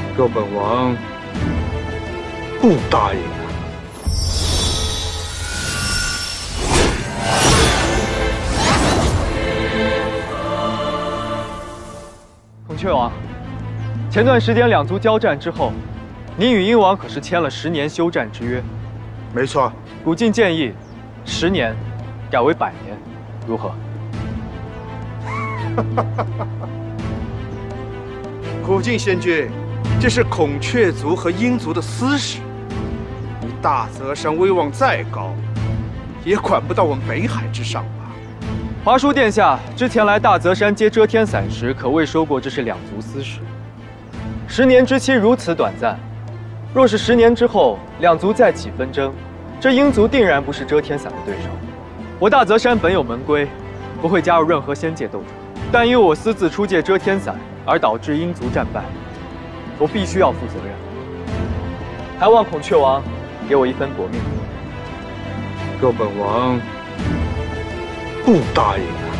若本王不答应。 孔雀王，前段时间两族交战之后，您与鹰王可是签了10年休战之约。 没错， 古晋建议10年改为100年，如何？ 古晋仙君，这是孔雀族和鹰族的私事。你大泽山威望再高，也管不到我们北海之上吧？ 华叔殿下之前来大泽山接遮天伞时，可未说过这是两族私事。10年之期如此短暂，若是10年之后两族再起纷争，这鹰族定然不是遮天伞的对手。我大泽山本有门规，不会加入任何仙界斗争，但因我私自出借遮天伞而导致鹰族战败，我必须要负责任。还望孔雀王给我一分薄命。 若本王 不答应啊！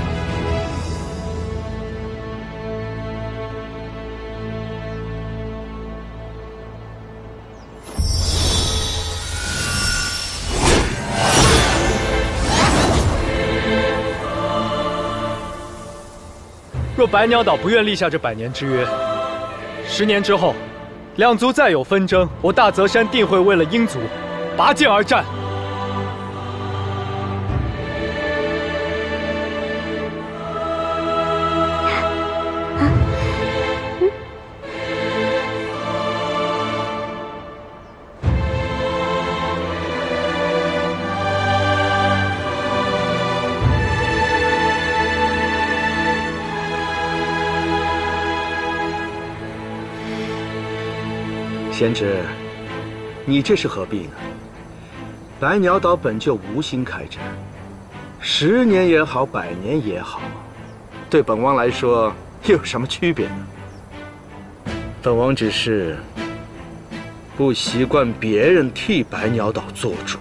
若百鸟岛不愿立下这100年之约，10年之后，两族再有纷争，我大泽山定会为了鹰族拔剑而战。 贤侄，你这是何必呢？百鸟岛本就无心开战，10年也好，100年也好，对本王来说又有什么区别呢？本王只是不习惯别人替百鸟岛做主。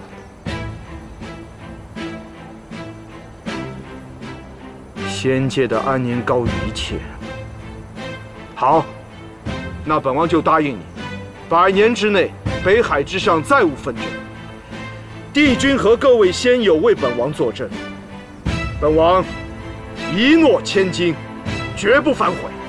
仙界的安宁高于一切。好，那本王就答应你。 100年之内，北海之上再无纷争。帝君和各位仙友为本王作证，本王一诺千金，绝不反悔。